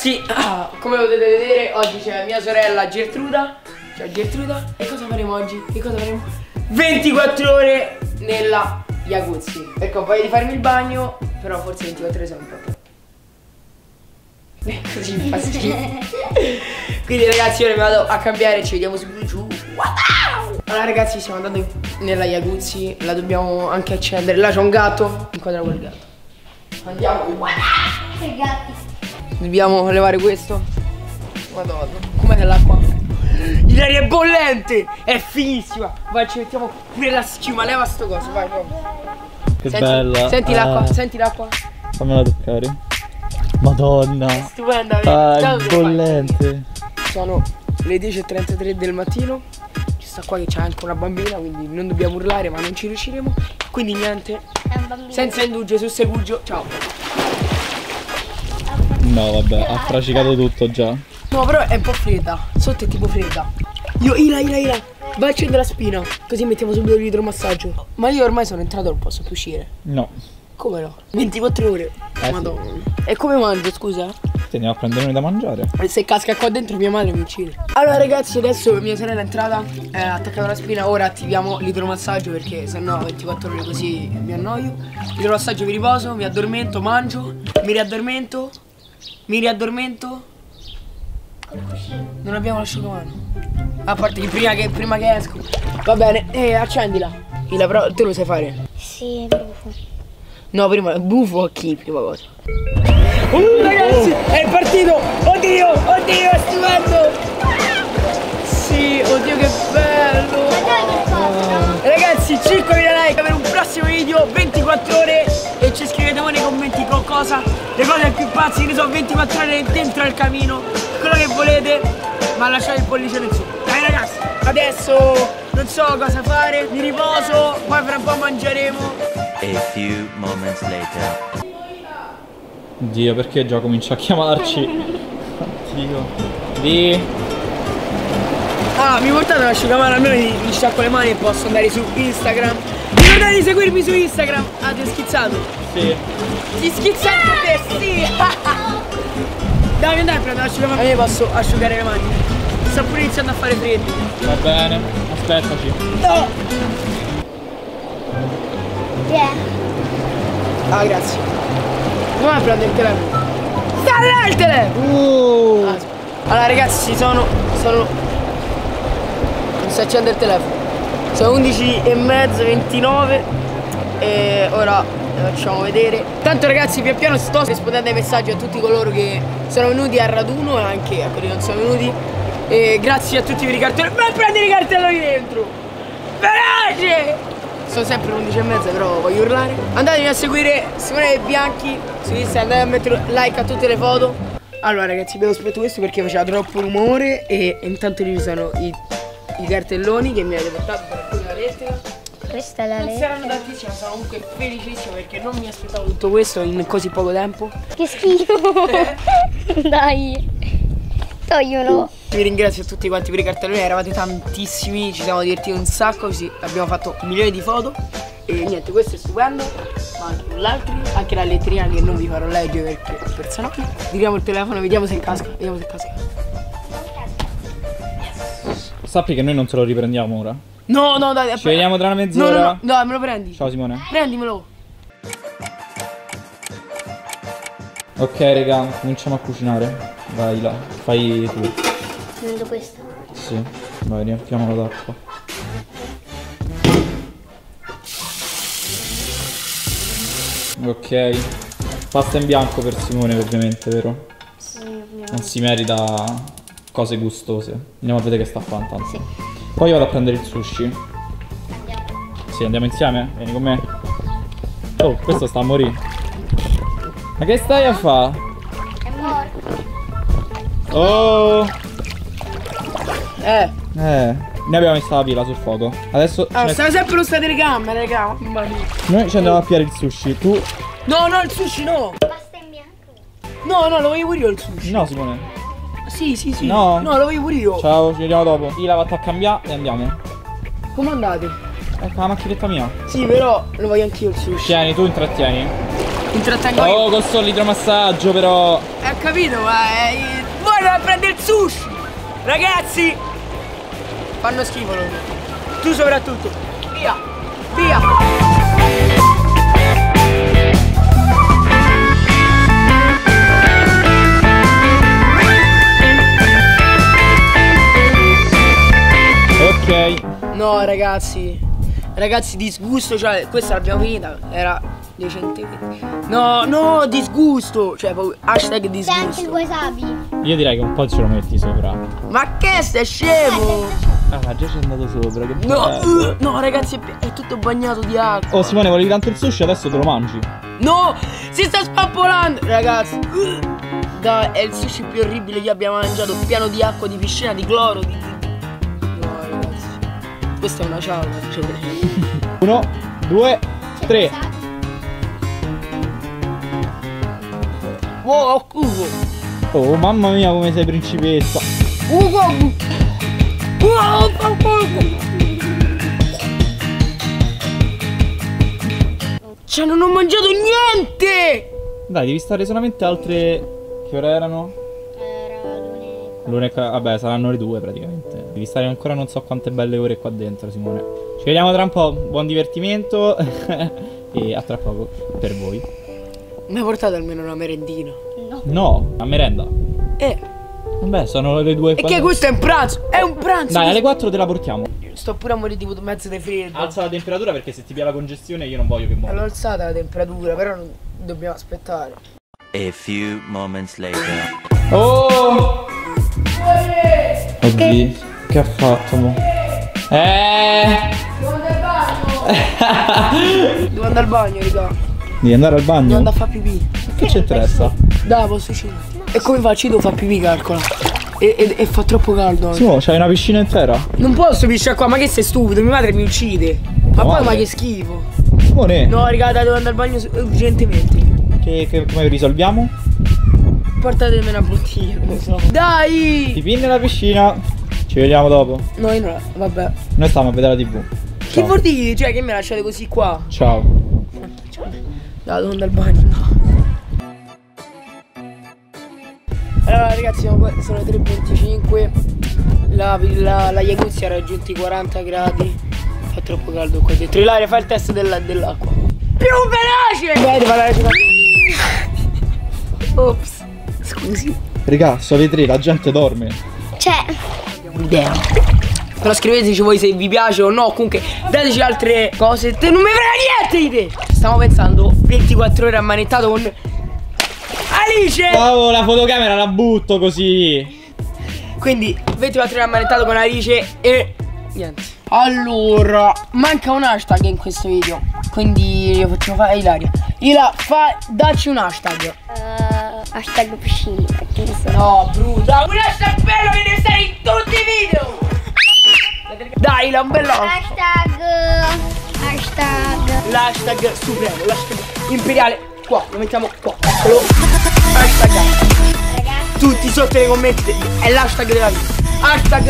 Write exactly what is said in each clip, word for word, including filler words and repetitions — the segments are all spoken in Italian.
ragazzi, ah, come potete vedere oggi c'è mia sorella Gertruda. Ciao Gertruda. E cosa faremo oggi? Che cosa faremo? ventiquattro ore nella jacuzzi. Ecco, voglio di farmi il bagno, però forse ventiquattro ore sono un po' così mi fa schifo. Quindi ragazzi ora mi vado a cambiare e ci vediamo subito giù. Allora ragazzi stiamo andando nella jacuzzi. La dobbiamo anche accendere. Là c'è un gatto. Inquadra quel gatto. Andiamo. I gatti. Dobbiamo levare questo. Madonna. Com'è l'acqua? L'aria è bollente. È finissima. Vai, ci mettiamo pure la schiuma. Leva sto coso. Vai, vai. Che senti, bella. Senti ah. l'acqua. Senti l'acqua. Fammela toccare. Madonna. È stupenda. Ah, Ciao, è bollente. Sono le dieci e trentatré del mattino. Ci sta qua che c'è anche una bambina, quindi non dobbiamo urlare, ma non ci riusciremo. Quindi niente. È un bambino. Senza indugio, su Segugio. Ciao. No vabbè, ha fracicato tutto già. No, però è un po' fredda. Sotto è tipo fredda. Io, Ila, Ila, Ila. Vai a accendere la spina. Così mettiamo subito l'idromassaggio. Ma io ormai sono entrato, non posso più uscire. No. Come no? ventiquattro ore. Eh, Madonna. Sì. E come mangio, scusa? Ti andiamo a prendere da mangiare. E se casca qua dentro mia madre mi uccide. Allora ragazzi, adesso mia sorella è entrata, è attaccata la spina. Ora attiviamo l'idromassaggio perché sennò ventiquattro ore così mi annoio. L'idromassaggio, mi riposo, mi addormento, mangio, mi riaddormento, mi riaddormento. Non abbiamo l'asciugamano. A parte che prima che, prima che esco. Va bene, e eh, accendila. Ila, però te lo sai fare? Sì, buffo. No, prima buffo a chi, prima cosa. Uh, ragazzi, è partito! Oddio, oddio, è stupendo! Sì, oddio che bello! Oh. Ragazzi, cinquemila like per un prossimo video, ventiquattro ore. E ci scrivete voi nei commenti con cosa, le cose più pazze, ne so, ventiquattro ore dentro al camino, quello che volete, ma lasciate il pollice in su. Dai ragazzi, adesso non so cosa fare, mi riposo, poi fra un po' mangeremo. A few moments later. Dio, perché già comincia a chiamarci? Dio. Di. Ah, mi portate l'asciugamano, almeno mi, mi sciacquo le mani e posso andare su Instagram. Ricordate di seguirmi su Instagram. Ah, ti ho schizzato? Sì. Ti schizzato te, sì. Dai, andai a prendere l'asciugamano. Io posso asciugare le mani. Sta pure iniziando a fare freddo. Va bene, aspettaci. No! Yeah. Ah, grazie. Come a prendere il telefono? Sta là il telefono! Uh. Ah, allora ragazzi, sono. sono. Non si accende il telefono. Sono undici e mezza, ventinove. E ora le facciamo vedere. Tanto ragazzi, pian piano sto rispondendo ai messaggi a tutti coloro che sono venuti al raduno e anche a quelli che non sono venuti. E grazie a tutti per i cartelloni. Ma prendi i cartelloni dentro! Veloce! Sono sempre le undici e mezza, però voglio urlare. Andatemi a seguire Simone Bianchi su Instagram, andate a mettere like a tutte le foto. Allora ragazzi, vi ho aspetto questo perché faceva troppo rumore. E intanto lì ci sono i, i cartelloni che mi avete portato per alcune la lettera. Questa è la Non lettera. saranno tantissime, sono comunque felicissimo perché non mi aspettavo tutto questo in così poco tempo. Che schifo. Dai. Toglielo. Vi ringrazio a tutti quanti per i cartelloni, eravate tantissimi, ci siamo divertiti un sacco, sì, abbiamo fatto milioni di foto. E niente, questo è stupendo, ma anche quell'altro, anche la letterina che non vi farò leggere perché per sennò. Tiriamo il telefono, vediamo se casca, vediamo se casca. Sappi che noi non te lo riprendiamo ora. No, no, dai, Ci vediamo tra una No, mezz'ora. no, no, dai, me lo prendi. Ciao Simone. Prendimelo. Ok raga, cominciamo a cucinare. Vai là, fai tu. Prendo questa. Sì, vai, riempiamola d'acqua. Ok. Pasta in bianco per Simone ovviamente, vero? Sì, ovviamente. Non si merita cose gustose. Andiamo a vedere che sta a fare intanto. Sì. Poi vado a prendere il sushi. Andiamo. Sì, andiamo insieme? Vieni con me. Oh, questo sta a morire. Ma che stai a fare? È morto. Oh! Eh. Eh, noi abbiamo messo la pila sul fuoco. Adesso Ah, ce ne- stanno sempre lo state telecamere, raga. Mamma mia. noi ci andiamo a piare il sushi. Tu? No, no, il sushi no. Pasta in bianco. No, no, lo voglio pure io il sushi. No, Simone. Sì, sì, sì. No. No, lo voglio pure io. Ciao, ci vediamo dopo. Io la vado a cambiare e andiamo. Come andate? Ecco la macchinetta mia. Sì, però lo voglio anch'io il sushi. Tieni, tu intrattieni. intrattengo Oh, io. con solo l'idromassaggio però. Eh, ho capito, ma è... Voi a prendere il sushi! Ragazzi! Fanno schifo loro. Tu soprattutto. Via! Via! Ok. No ragazzi. Ragazzi, disgusto, cioè questa l'abbiamo finita. Era decentemente. No, no, disgusto. Cioè proprio hashtag C'è anche il disgusto. wasabi. Io direi che un po' ce lo metti sopra. Ma che stai scemo? Ah, già ci è andato sopra. Che No, bello. uh, no ragazzi, è, è tutto bagnato di acqua. Oh Simone, volevi tanto il sushi, adesso te lo mangi. No, si sta spappolando, ragazzi. Uh, dai, è il sushi più orribile che abbiamo mangiato, pieno di acqua, di piscina, di cloro, di... No, ragazzi. Questa è una ciaula, cioè. Uno, due, C'è tre. wasabi. Wow, Ugo. Oh, mamma mia, come sei principessa. Ugo. Wow, Ugo. Cioè, non ho mangiato niente. Dai, devi stare solamente altre... Che ore erano? Era lunedì. L'una e ca- Vabbè, saranno le due praticamente. Devi stare ancora non so quante belle ore qua dentro, Simone. Ci vediamo tra un po'. Buon divertimento. E a tra poco per voi. Mi hai portato almeno una merendina. No. No, a merenda. Eh, Vabbè, sono le due. e che questo è un pranzo? È un pranzo. Dai, alle quattro te la portiamo. Sto pure a morire tipo mezzo di freddo. Alza la temperatura perché se ti pia la congestione io non voglio che muori. L'ho alzata la temperatura, però non dobbiamo aspettare. A few moments later. Oh! Oddio, che ha fatto mo? Eh! Devo andare al bagno! Devo andare al bagno, raga. Devi andare al Devo bagno? andare a fare pipì. Che ci interessa? Dai, posso uscire. E come faccio? Io devo fare pipì, calcola. E, e, e fa troppo caldo. anche. Simo, c'hai una piscina intera? Non posso pisciare qua, ma che sei stupido? Mia madre mi uccide. Ma poi, Madre. ma che schifo. Simone, No, raga, dai, devo andare al bagno urgentemente. che, che- come risolviamo? Portatemi una bottiglia, non so. Dai! Pipì nella piscina. Ci vediamo dopo. No, io non. Vabbè. Noi stiamo a vedere la tivù. Che Ciao. vuol dire? Cioè, che mi lasciate così qua? Ciao. Dai, devo andare al bagno. No. Allora, ragazzi, siamo qua- sono le tre e venticinque. La, la, la jacuzzi ha raggiunto i quaranta gradi. Fa troppo caldo qua dentro. Ilaria, fai il test della- dell'acqua. Più veloce! Vai, devo fare la Ops. Scusi. Raga, sono le tre, la gente dorme. C'è. Un'idea. Però scriveteci voi se vi piace o no. Comunque dateci altre cose. Te non mi frega niente di te. Stiamo pensando ventiquattro ore ammanettato con Alice. Oh, la fotocamera la butto così. Quindi ventiquattro ore ammanettato con Alice e niente. Allora, manca un hashtag in questo video. Quindi lo facciamo fare a Ilaria. Ila, fa, dacci un hashtag. Uh, hashtag piscina. Che ne so. No, brutta. Un hashtag bello che deve stare in tutti i video. Dai, Ila, un bello hashtag. Hashtag. Hashtag. L'hashtag supremo, l'hashtag imperiale. Qua, lo mettiamo qua. Eccolo. Hashtag. Ragazzi. Tutti sotto nei commenti. È l'hashtag della vita. Hashtag.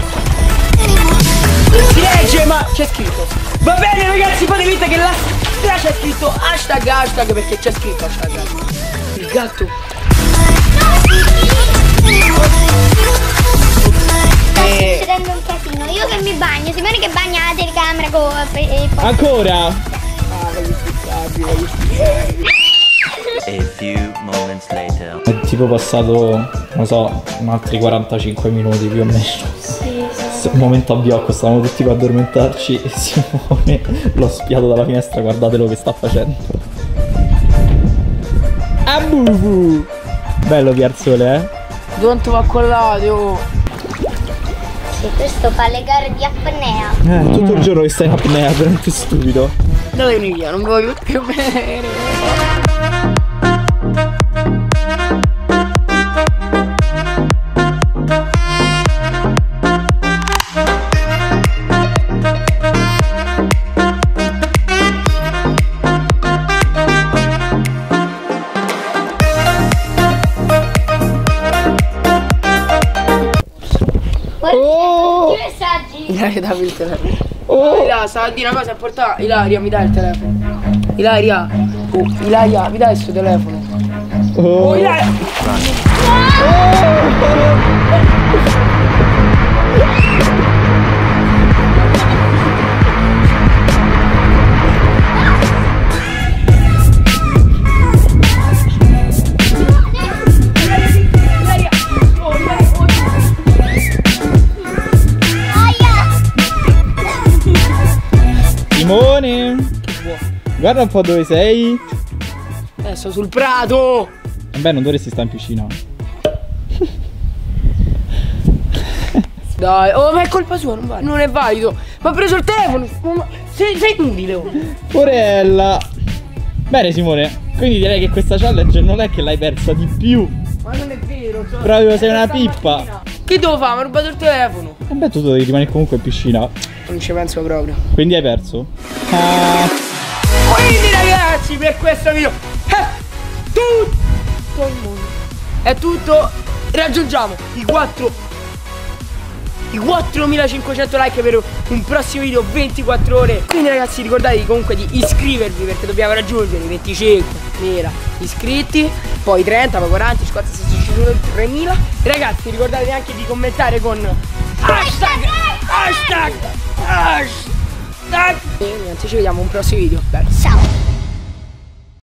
Si legge ma c'è scritto. Va bene ragazzi, fate finta che la là c'è scritto hashtag hashtag perché c'è scritto hashtag. Il gatto. Sta Eh. succedendo un casino. Io che mi bagno, Simone che bagna la telecamera con e poi. Ancora? Ah, voglio spiegabile, voglio spiegabile. A few moments later. È tipo passato, non so, altri quarantacinque minuti più o meno. Sì, sì. Un momento a biocco, stavamo tutti qua a addormentarci e Simone l'ho spiato dalla finestra, guardate che sta facendo. Ah bubu! Bello Piarzole, eh? Quanto va collato? Oh. Sì, questo fa le gare di apnea. Eh, tutto il giorno che stai in apnea, veramente stupido. Datemi via, non vi voglio più bene. Oh! Che messaggi? Ilaria, dammi il telefono. Oh, Ilaria, sta a dire una cosa importante. Ilaria, mi dai il telefono. Ilaria. Oh, Ilaria, mi dai questo telefono? Oh, Oh, Ilaria! Simone, guarda un po' dove sei. Adesso sul prato. Vabbè, non dovresti stare in piscina. Dai, oh, ma è colpa sua, non, va, non è valido. Ma ha preso il telefono. Ma sei, sei inutile. Oh. Porella. Bene Simone, quindi direi che questa challenge non è che l'hai persa di più. Ma non è vero. Cioè, Proprio sei una pippa. Mattina. Che devo fare? Mi ha rubato il telefono. Vabbè, tu devi rimanere comunque in piscina. Non ci penso proprio. Quindi hai perso. Ah. Quindi ragazzi, per questo video è tutto il mondo. È tutto. Raggiungiamo i quattro i quattromilacinquecento like per un prossimo video ventiquattro ore. Quindi ragazzi, ricordatevi comunque di iscrivervi, perché dobbiamo raggiungere i venticinque mila iscritti, poi trenta, poi quaranta, cinquanta, sessanta, tremila. Ragazzi, ricordatevi anche di commentare con hashtag hashtag hashtag. E niente, ci vediamo a un prossimo video. Bene. Ciao.